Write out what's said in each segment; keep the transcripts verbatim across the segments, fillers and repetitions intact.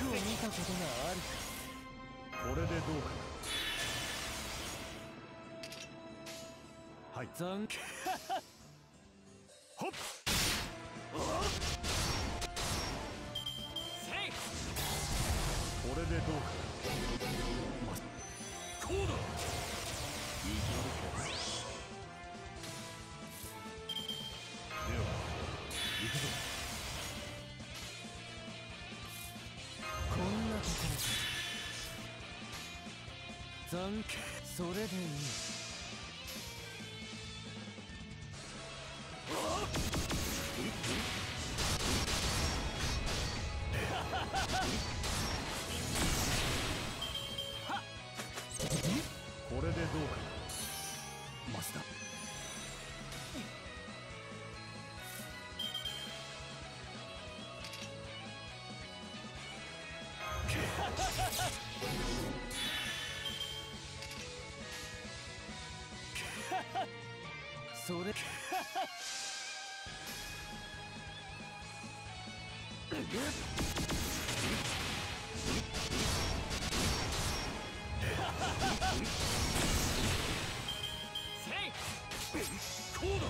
を見たことがある。 これでどうかな。はい、 残ほっこれでどうかな。こうだ。いけるか。では行くぞ。 こんなところか。残機それでいい。 これでどうかな。マスター。 それこうだ。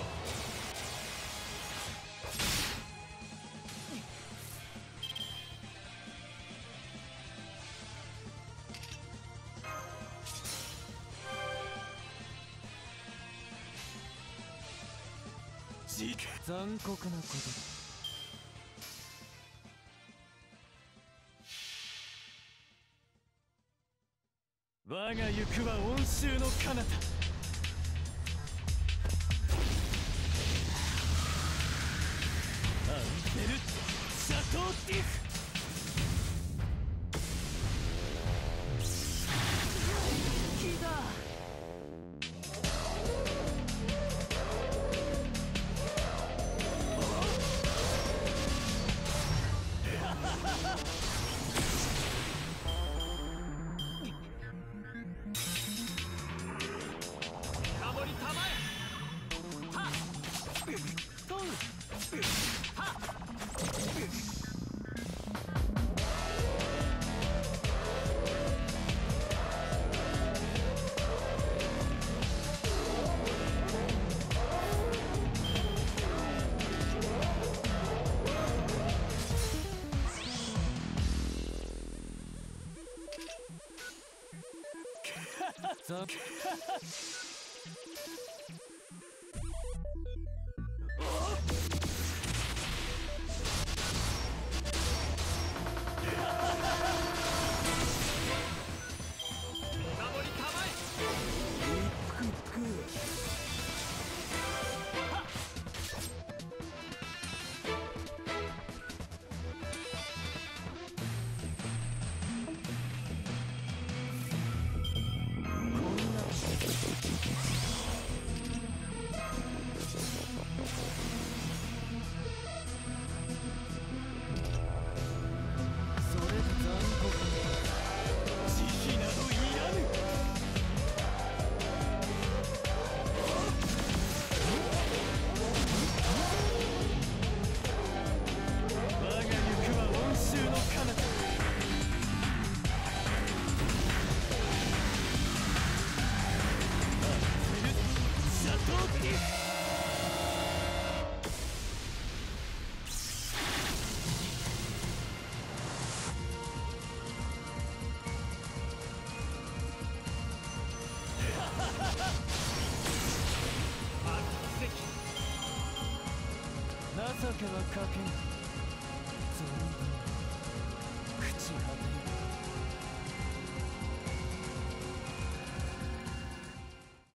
残酷なことだ。我が行くは温州の彼方。アンペルシャトーティフ。聞いた。ザ情けはかけぬ。存分口は